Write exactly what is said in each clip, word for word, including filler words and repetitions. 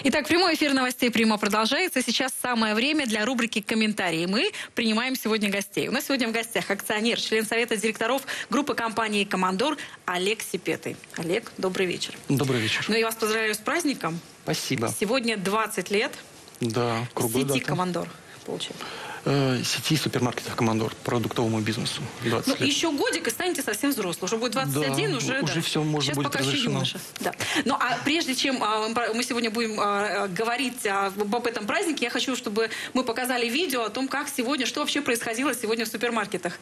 Итак, прямой эфир новостей «Прима» продолжается. Сейчас самое время для рубрики «Комментарии». Мы принимаем сегодня гостей. У нас сегодня в гостях акционер, член совета директоров группы компании «Командор» Олег Сипетый. Олег, добрый вечер. Добрый вечер. Ну, я вас поздравляю с праздником. Спасибо. Сегодня двадцать лет. Да, круглая сети дата. «Командор» получается. Э, сети супермаркетов «Командор», продуктовому бизнесу. двадцать Ну, лет. еще годик и станете совсем взрослым. Уже будет двадцать один, да, уже... уже да. все может Сейчас быть пока разрешено. еще юноша. Да. Ну, а прежде чем а, мы сегодня будем а, говорить а, об этом празднике, я хочу, чтобы мы показали видео о том, как сегодня, что вообще происходило сегодня в супермаркетах.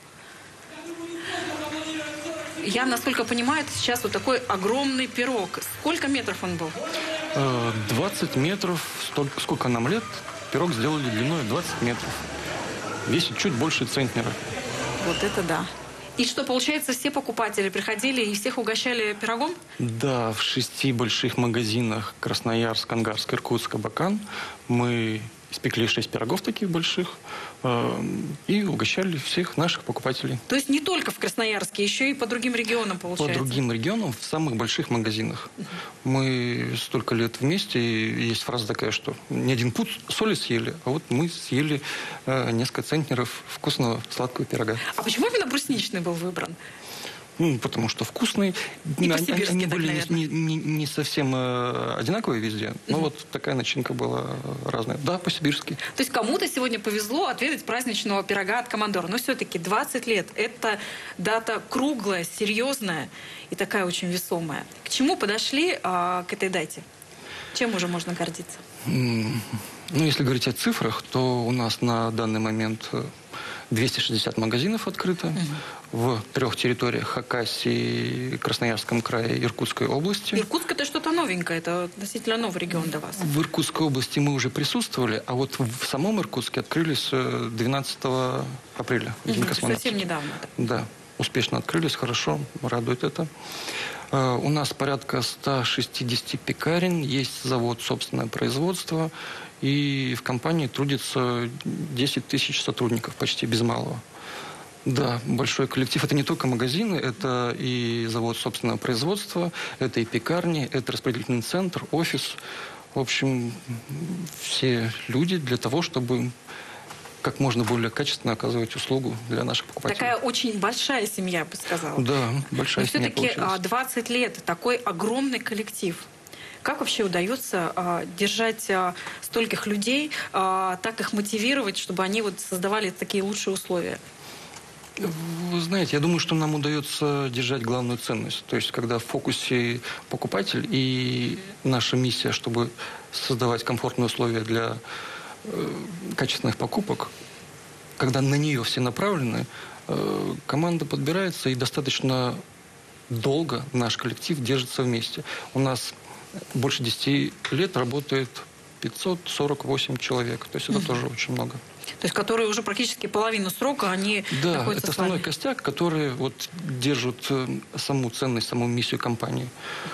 Я, насколько понимаю, это сейчас вот такой огромный пирог. Сколько метров он был? Э, двадцать метров. Столько, сколько нам лет? Пирог сделали длиной двадцать метров. Весит чуть больше центнера. Вот это да. И что, получается, все покупатели приходили и всех угощали пирогом? Да, в шести больших магазинах: Красноярск, Ангарск, Иркутск, Абакан мы испекли шесть пирогов таких больших э, и угощали всех наших покупателей. То есть не только в Красноярске, еще и по другим регионам, получается? По другим регионам, в самых больших магазинах. Uh-huh. Мы столько лет вместе, и есть фраза такая, что не один пуд соли съели, а вот мы съели э, несколько центнеров вкусного сладкого пирога. А почему именно брусничный был выбран? Ну, потому что вкусный. И они, они так, были не, не, не совсем э, одинаковые везде, но uh-huh. вот такая начинка была разная. Да, по-сибирски. То есть кому-то сегодня повезло отведать праздничного пирога от «Командора». Но все-таки двадцать лет – это дата круглая, серьезная и такая очень весомая. К чему подошли а, к этой дате? Чем уже можно гордиться? Mm. Ну, если говорить о цифрах, то у нас на данный момент двести шестьдесят магазинов открыто uh-huh. в трех территориях: Хакасии, Красноярском крае, Иркутской области. Иркутск – это что-то новенькое, это относительно новый регион для вас. В Иркутской области мы уже присутствовали, а вот в самом Иркутске открылись двенадцатого апреля. Uh-huh. Совсем недавно. Да, успешно открылись, хорошо, радует это. Uh, у нас порядка ста шестидесяти пекарен, есть завод собственное производство, и в компании трудится десять тысяч сотрудников, почти без малого. Да, большой коллектив. Это не только магазины, это и завод собственного производства, это и пекарни, это распределительный центр, офис. В общем, все люди для того, чтобы как можно более качественно оказывать услугу для наших покупателей. Такая очень большая семья, я бы сказала. Да, большая Но семья все-таки получилась. двадцать лет, такой огромный коллектив. Как вообще удается а, держать а, стольких людей, а, так их мотивировать, чтобы они вот создавали такие лучшие условия? Вы знаете, я думаю, что нам удается держать главную ценность. То есть, когда в фокусе покупатель и наша миссия, чтобы создавать комфортные условия для э, качественных покупок, когда на нее все направлены, э, команда подбирается, и достаточно долго наш коллектив держится вместе. У нас больше десяти лет работает пятьсот сорок восемь человек. То есть это mm-hmm. тоже очень много. То есть которые уже практически половину срока, они да, находятся это основной костяк, который вот держит саму ценность, саму миссию компании.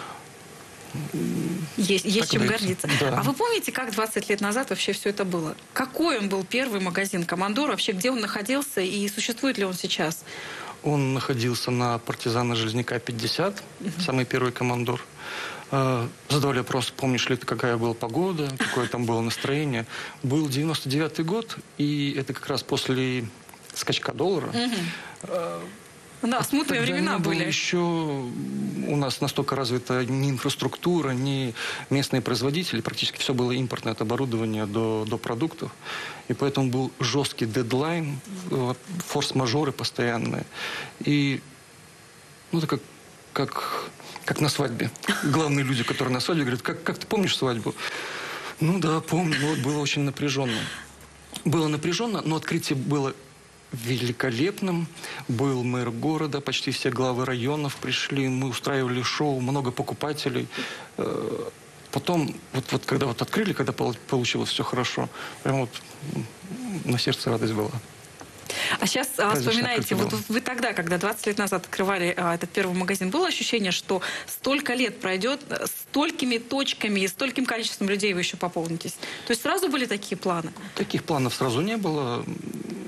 Есть, есть чем гордиться. Да. А вы помните, как двадцать лет назад вообще все это было? Какой он был первый магазин «Командор»? Вообще, где он находился и существует ли он сейчас? Он находился на Партизана Железняка пятьдесят, uh-huh. самый первый «Командор». Задавали вопрос, помнишь ли ты, какая была погода, какое там было настроение. Был девяносто девятый год, и это как раз после скачка доллара. Uh-huh. Да, смутные времена не было были. Еще у нас настолько развита ни инфраструктура, ни местные производители. Практически все было импортное, от оборудования до, до продуктов. И поэтому был жесткий дедлайн, форс-мажоры постоянные. И ну, это как, как, как на свадьбе. Главные люди, которые на свадьбе, говорят, как, как ты помнишь свадьбу? Ну да, помню. Но вот было очень напряженно. Было напряженно, но открытие было великолепным. Был мэр города, почти все главы районов пришли, мы устраивали шоу, много покупателей. Потом, вот, вот когда вот открыли, когда получилось все хорошо, прям вот на сердце радость была. А сейчас а, вспоминаете, вот вы тогда, когда двадцать лет назад открывали а, этот первый магазин, было ощущение, что столько лет пройдет, столькими точками и стольким количеством людей вы еще пополнитесь? То есть сразу были такие планы? Таких планов сразу не было.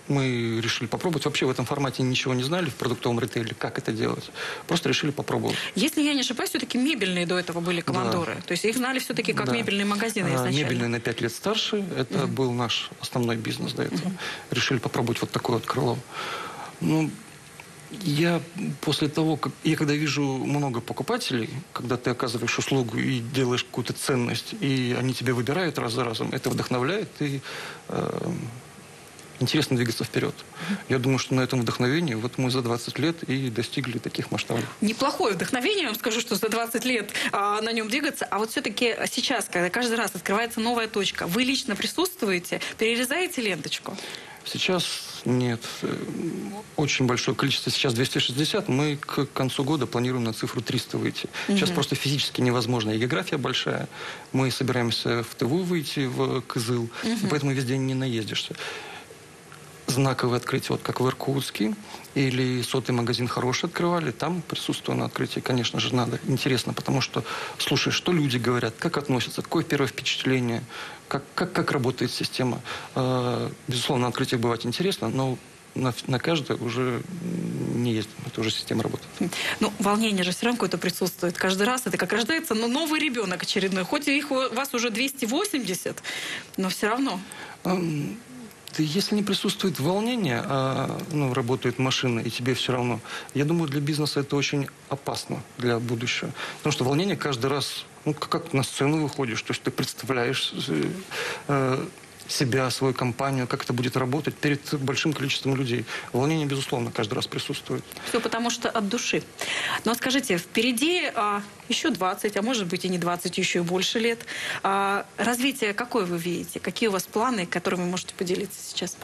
мы решили попробовать. Вообще в этом формате ничего не знали в продуктовом ритейле, как это делать. Просто решили попробовать. Если я не ошибаюсь, все-таки мебельные до этого были командоры. Да. То есть их знали все-таки как да. мебельные магазины изначально. Мебельные на пять лет старше. Это угу. был наш основной бизнес до этого. Угу. Решили попробовать вот такое вот крыло. Ну, я после того, как я когда вижу много покупателей, когда ты оказываешь услугу и делаешь какую-то ценность, и они тебя выбирают раз за разом, это вдохновляет и э, интересно двигаться вперед. Я думаю, что на этом вдохновении вот мы за двадцать лет и достигли таких масштабов. Неплохое вдохновение, я вам скажу, что за двадцать лет а, на нем двигаться. А вот все-таки сейчас, когда каждый раз открывается новая точка, вы лично присутствуете, перерезаете ленточку? Сейчас нет. Очень большое количество. Сейчас двести шестьдесят. Мы к концу года планируем на цифру триста выйти. Угу. Сейчас просто физически невозможно. И география большая. Мы собираемся в Тыву выйти, в Кызыл. Угу. Поэтому везде не наездишься. Знаковые открытия, вот как в Иркутске, или сотый магазин хороший открывали, там присутствую на открытии, конечно же, надо. Интересно, потому что слушаешь, что люди говорят, как относятся, какое первое впечатление, как, как, как работает система. Безусловно, на открытиях бывает интересно, но на, на каждое уже не ездим, это уже система работает. Ну, волнение же все равно какое-то присутствует. Каждый раз это как рождается, но новый ребенок очередной. Хоть их у вас уже двести восемьдесят, но все равно. Если не присутствует волнение, а ну, работает машина, и тебе все равно, я думаю, для бизнеса это очень опасно для будущего. Потому что волнение каждый раз, ну, как на сцену выходишь, то есть ты представляешь э, себя, свою компанию, как это будет работать перед большим количеством людей. Волнение, безусловно, каждый раз присутствует. Все потому что от души. Но скажите, впереди а, еще двадцать, а может быть и не двадцать, еще и больше лет. А, развитие какое вы видите? Какие у вас планы, которыми вы можете поделиться сейчас?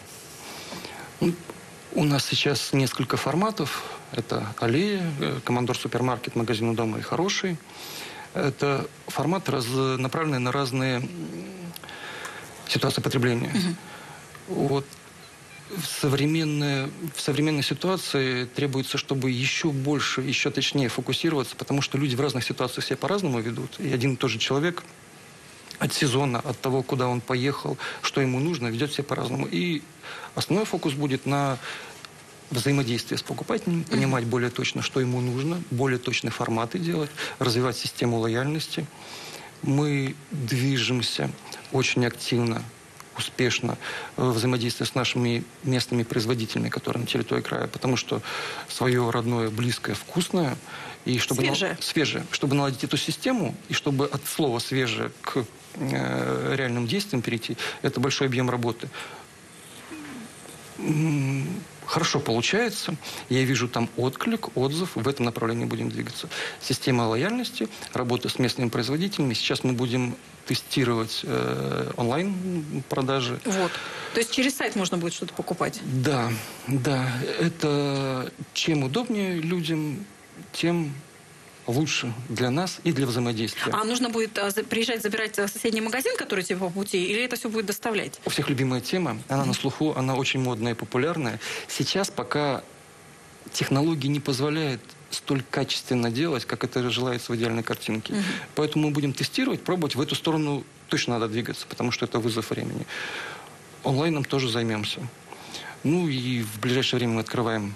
У нас сейчас несколько форматов. Это аллея, командор супермаркет, магазин у дома и хороший. Это формат, раз, направленный на разные ситуации потребления. Угу. Вот в современной, в современной ситуации требуется, чтобы еще больше, еще точнее фокусироваться, потому что люди в разных ситуациях себя по-разному ведут. И один и тот же человек от сезона, от того, куда он поехал, что ему нужно, ведет себя по-разному. И основной фокус будет на взаимодействие с покупателем, понимать более точно, что ему нужно, более точные форматы делать, развивать систему лояльности. Мы движемся очень активно, успешно взаимодействуя с нашими местными производителями, которые на территории края, потому что свое родное, близкое, вкусное, и чтобы свежее. На... свежее, чтобы наладить эту систему, и чтобы от слова «свежее» к э, реальным действиям перейти, это большой объем работы. Хорошо получается. Я вижу там отклик, отзыв. В этом направлении будем двигаться. Система лояльности, работа с местными производителями. Сейчас мы будем тестировать э, онлайн-продажи. Вот. То есть через сайт можно будет что-то покупать? Да, да. Это чем удобнее людям, тем лучше для нас и для взаимодействия. А нужно будет а, за, приезжать, забирать а, соседний магазин, который тебе по пути, или это все будет доставлять? У всех любимая тема. Она mm-hmm. на слуху, она очень модная и популярная. Сейчас пока технологии не позволяют столь качественно делать, как это желается в идеальной картинке. Mm-hmm. Поэтому мы будем тестировать, пробовать. В эту сторону точно надо двигаться, потому что это вызов времени. Онлайном тоже займемся. Ну и в ближайшее время мы открываем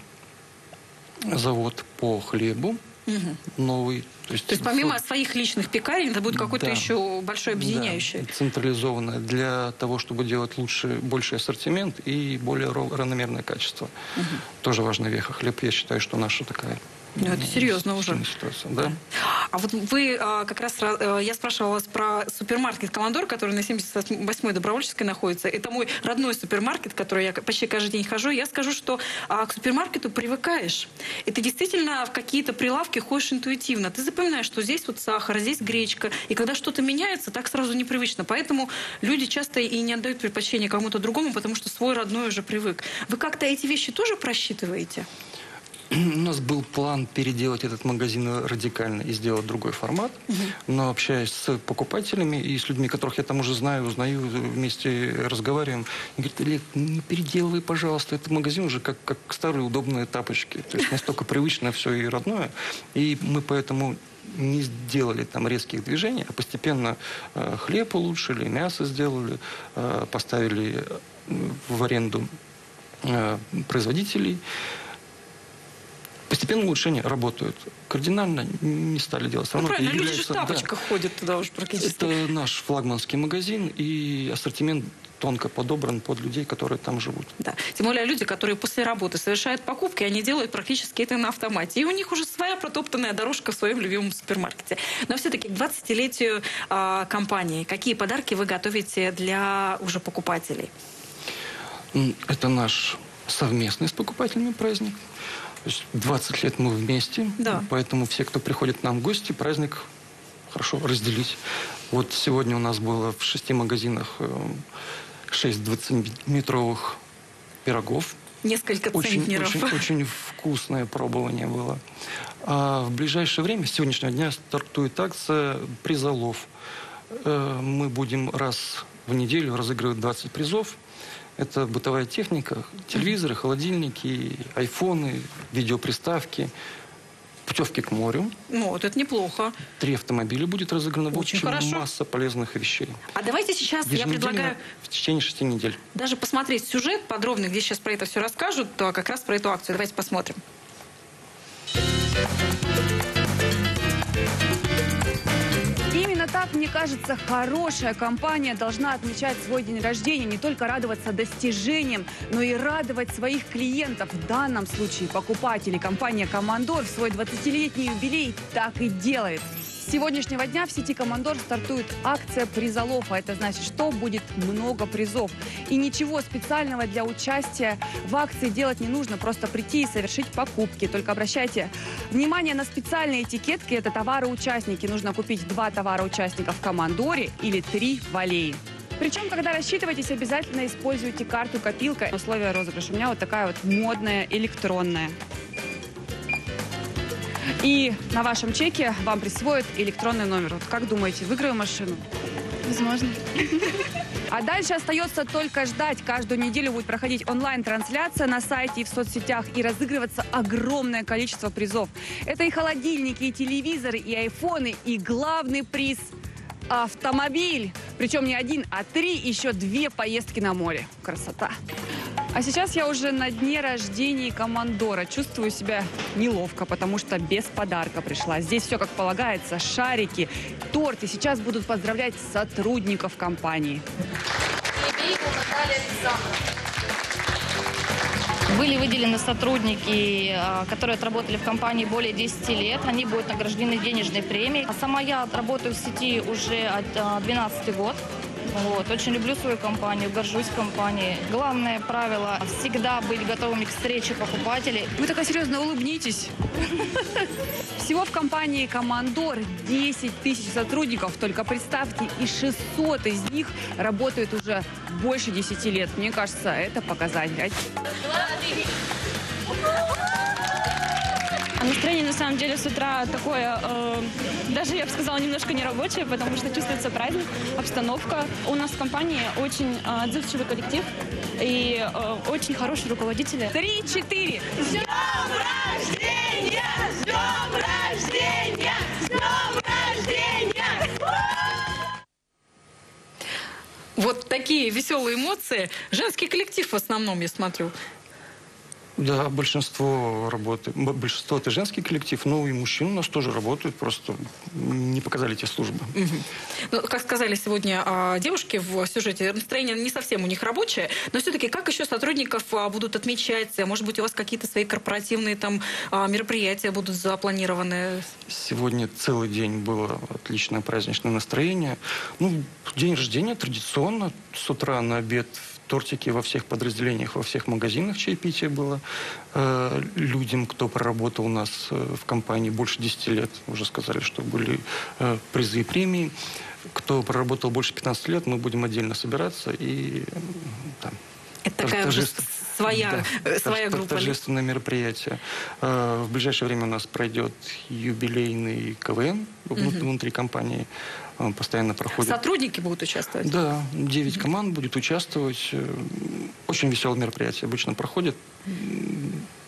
завод по хлебу. Угу. Новый. То есть, То есть помимо вот, своих личных пекарен, это будет какой-то да, еще большой объединяющий? Да, централизованное для того, чтобы делать лучше, больший ассортимент и более равномерное качество. Угу. Тоже важная веха. Хлеб, я считаю, что наша такая. Ну, это серьезно уже. Ситуация, да. А вот вы а, как раз, а, я спрашивала вас про супермаркет «Командор», который на семьдесят восьмой Добровольческой находится. Это мой родной супермаркет, в который я почти каждый день хожу. Я скажу, что а, к супермаркету привыкаешь. И ты действительно в какие-то прилавки ходишь интуитивно. Ты запоминаешь, что здесь вот сахар, здесь гречка. И когда что-то меняется, так сразу непривычно. Поэтому люди часто и не отдают предпочтение кому-то другому, потому что свой родной уже привык. Вы как-то эти вещи тоже просчитываете? У нас был план переделать этот магазин радикально и сделать другой формат. Угу. Но общаясь с покупателями и с людьми, которых я там уже знаю, узнаю, вместе разговариваем, они говорят: Олег, не переделывай, пожалуйста, этот магазин уже как, как старые удобные тапочки. То есть настолько привычно все и родное. И мы поэтому не сделали там резких движений, а постепенно э, хлеб улучшили, мясо сделали, э, поставили в аренду э, производителей. Постепенно улучшения работают. Кардинально не стали делать. Ну, Равно правильно, люди же в является- тапочках да. ходят туда уже практически. Это наш флагманский магазин, и ассортимент тонко подобран под людей, которые там живут. Да. Тем более люди, которые после работы совершают покупки, они делают практически это на автомате. И у них уже своя протоптанная дорожка в своем любимом супермаркете. Но все-таки к двадцатилетию э, компании какие подарки вы готовите для уже покупателей? Это наш совместный с покупателями праздник. То есть двадцать лет мы вместе, Да. поэтому все, кто приходит к нам в гости, праздник хорошо разделить. Вот сегодня у нас было в шести магазинах э, шесть двадцатиметровых пирогов. Несколько Очень, центнеров. очень, очень вкусное пробование было. А в ближайшее время, с сегодняшнего дня, стартует акция призолов. Э, Мы будем раз в неделю разыгрывать двадцать призов. Это бытовая техника, телевизоры, холодильники, айфоны, видеоприставки, путевки к морю. Ну, вот это неплохо. Три автомобиля будет разыграно. В Очень общем, хорошо. масса полезных вещей. А давайте сейчас, я Еженедельно предлагаю в течение шести недель. даже посмотреть сюжет подробный, где сейчас про это все расскажут, то как раз про эту акцию. Давайте посмотрим. Именно так, мне кажется, хорошая компания должна отмечать свой день рождения, не только радоваться достижениям, но и радовать своих клиентов. В данном случае покупатели. Компания «Командор» в свой двадцатилетний юбилей так и делает. С сегодняшнего дня в сети «Командор» стартует акция призолов, а это значит, что будет много призов. И ничего специального для участия в акции делать не нужно, просто прийти и совершить покупки. Только обращайте внимание на специальные этикетки, это товары-участники. Нужно купить два товара-участника в «Командоре» или три в «Аллее». Причем, когда рассчитываетесь, обязательно используйте карту «Копилка». Условия розыгрыша у меня вот такая вот модная, электронная. И на вашем чеке вам присвоят электронный номер. Вот как думаете, выиграю машину? Возможно. А дальше остается только ждать. Каждую неделю будет проходить онлайн-трансляция на сайте и в соцсетях и разыгрываться огромное количество призов. Это и холодильники, и телевизоры, и айфоны, и главный приз – автомобиль. Причем не один, а три, еще две поездки на море. Красота. А сейчас я уже на дне рождения «Командора». Чувствую себя неловко, потому что без подарка пришла. Здесь все как полагается. Шарики, торт. И сейчас будут поздравлять сотрудников компании. Были выделены сотрудники, а, которые отработали в компании более десяти лет. Они будут награждены денежной премией. А сама я работаю в сети уже двенадцатый год. Вот. Очень люблю свою компанию, горжусь компанией. Главное правило – всегда быть готовыми к встрече покупателей. Вы такая серьезно улыбнитесь. Всего в компании «Командор» десять тысяч сотрудников. Только представьте, и шестьсот из них работают уже больше десяти лет. Мне кажется, это показатель. Настроение, на самом деле, с утра такое, э, даже, я бы сказала, немножко нерабочее, потому что чувствуется праздник, обстановка. У нас в компании очень э, отзывчивый коллектив и э, очень хорошие руководители. Три-четыре. С днем рождения! С днем рождения! С днем рождения! Вот такие веселые эмоции. Женский коллектив в основном, я смотрю. Да, большинство работы, б- большинство это женский коллектив, но и мужчины у нас тоже работают, просто не показали те службы. Мгм. Ну, как сказали сегодня а, девушки в сюжете, настроение не совсем у них рабочее, но все-таки как еще сотрудников а, будут отмечать? Может быть, у вас какие-то свои корпоративные там а, мероприятия будут запланированы? Сегодня целый день было отличное праздничное настроение. Ну, день рождения традиционно, с утра на обед тортики во всех подразделениях, во всех магазинах чаепитие было. Э, людям, кто проработал у нас э, в компании больше десяти лет, уже сказали, что были э, призы и премии. Кто проработал больше пятнадцати лет, мы будем отдельно собираться и э, там, Это такая уже торжеств- своя, да, э, своя торж- группа. торжественное мероприятие. Э, В ближайшее время у нас пройдет юбилейный КВН внут- внутри компании. Он постоянно проходит. Сотрудники будут участвовать? Да, девять команд будет участвовать. Э, Очень веселое мероприятие обычно проходит. М,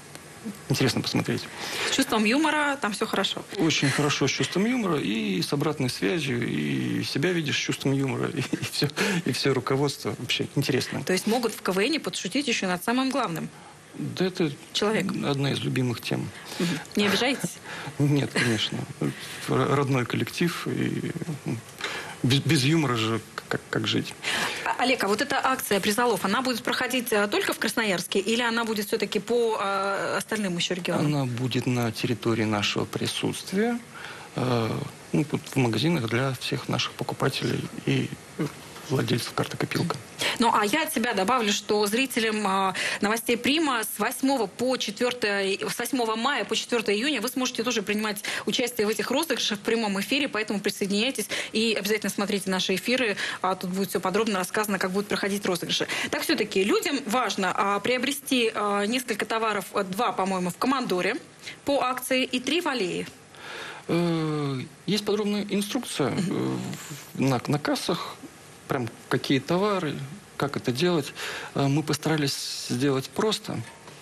интересно посмотреть. С чувством юмора там все хорошо. Очень хорошо с чувством юмора и с обратной связью, и себя видишь с чувством юмора, и, и, все, и все руководство вообще интересно. То есть могут в КВН подшутить еще над самым главным. Да это Человек. одна из любимых тем. Не обижаетесь? Нет, конечно. Родной коллектив. И без, без юмора же как, как жить? А, Олег, а вот эта акция призолов, она будет проходить а, только в Красноярске или она будет все-таки по а, остальным еще регионам? Она будет на территории нашего присутствия, э, ну, тут в магазинах для всех наших покупателей и владельцев карты «Копилка». Ну, а я от себя добавлю, что зрителям а, новостей Прима с восьмого по четвёртое, с восьмого мая по четвёртое июня вы сможете тоже принимать участие в этих розыгрышах в прямом эфире, поэтому присоединяйтесь и обязательно смотрите наши эфиры. А, тут будет все подробно рассказано, как будут проходить розыгрыши. Так все-таки людям важно а, приобрести а, несколько товаров, два, по-моему, в «Командоре» по акции и три в «Аллее». Есть подробная инструкция на, на кассах, прям какие товары, как это делать. Мы постарались сделать просто.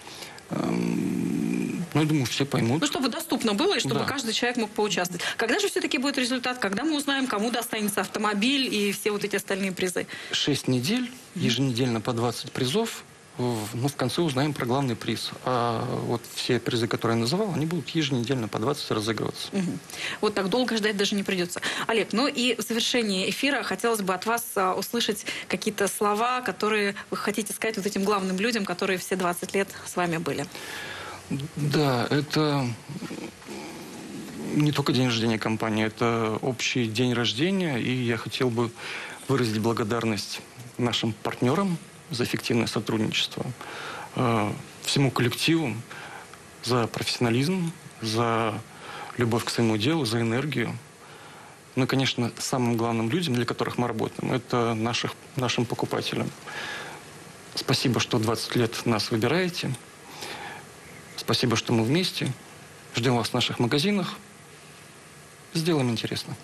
Ну, я думаю, все поймут. Ну, чтобы доступно было, и чтобы Да. каждый человек мог поучаствовать. Когда же все-таки будет результат? Когда мы узнаем, кому достанется автомобиль и все вот эти остальные призы? Шесть недель, еженедельно по двадцать призов. Ну, в конце узнаем про главный приз. А вот все призы, которые я называл, они будут еженедельно по двадцать разыгрываться. Угу. Вот так долго ждать даже не придется. Олег, ну и в завершении эфира хотелось бы от вас а, услышать какие-то слова, которые вы хотите сказать вот этим главным людям, которые все двадцать лет с вами были. Да, это не только день рождения компании, это общий день рождения. И я хотел бы выразить благодарность нашим партнерам за эффективное сотрудничество, э, всему коллективу за профессионализм, за любовь к своему делу, за энергию. Ну и, конечно, самым главным людям, для которых мы работаем, это наших, нашим покупателям. Спасибо, что двадцать лет нас выбираете. Спасибо, что мы вместе. Ждем вас в наших магазинах. Сделаем интересно.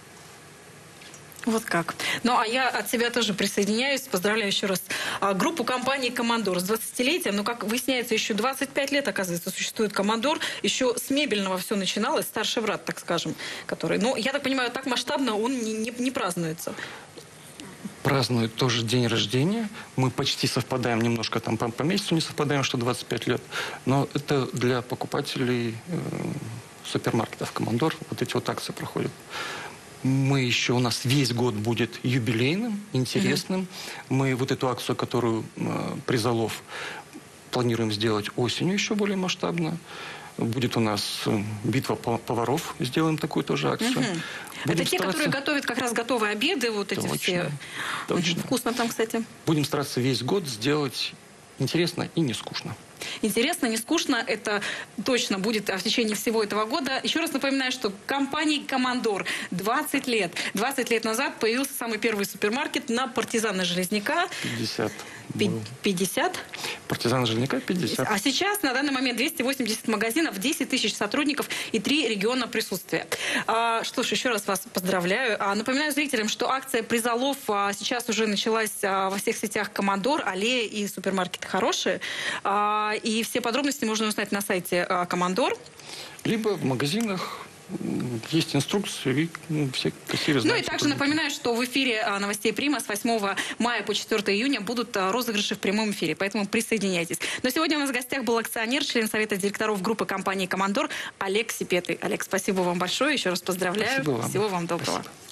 Вот как. Ну, а я от себя тоже присоединяюсь. Поздравляю еще раз а, группу компании «Командор» с двадцатилетием. Ну, как выясняется, еще двадцать пять лет, оказывается, существует «Командор». Еще с мебельного все начиналось. Старший брат, так скажем, который... Ну, я так понимаю, так масштабно он не, не, не празднуется. Празднует тоже день рождения. Мы почти совпадаем, немножко там по, по месяцу не совпадаем, что двадцать пять лет. Но это для покупателей э, супермаркетов «Командор». Вот эти вот акции проходят. Мы еще, у нас весь год будет юбилейным, интересным. Mm-hmm. Мы вот эту акцию, которую э, призолов, планируем сделать осенью еще более масштабно. Будет у нас э, битва поваров, сделаем такую тоже акцию. Mm-hmm. Это те, стараться... которые готовят как раз готовые обеды, вот эти Точно. все. Точно. Mm-hmm. Вкусно там, кстати. Будем стараться весь год сделать интересно и не скучно. Интересно, не скучно, это точно будет в течение всего этого года. Еще раз напоминаю, что компании «Командор» двадцать лет. двадцать лет назад появился самый первый супермаркет на Партизана Железняка. пятьдесят. пятьдесят. Партизана Железняка пятьдесят. А сейчас на данный момент двести восемьдесят магазинов, десять тысяч сотрудников и три региона присутствия. А, что ж, еще раз вас поздравляю. А, напоминаю зрителям, что акция призолов а, сейчас уже началась а, во всех сетях «Командор», «Аллея» и супермаркеты «Хорошие». А, и все подробности можно узнать на сайте а, «Командор». Либо в магазинах есть инструкции, и ну, все кассиры знают. Ну и также напоминаю, что в эфире а, новостей Прима с восьмого мая по четвёртое июня будут а, розыгрыши в прямом эфире, поэтому присоединяйтесь. Но сегодня у нас в гостях был акционер, член совета директоров группы компании «Командор» Олег Сипетый. Олег, спасибо вам большое, еще раз поздравляю. Спасибо вам. Всего вам доброго. Спасибо.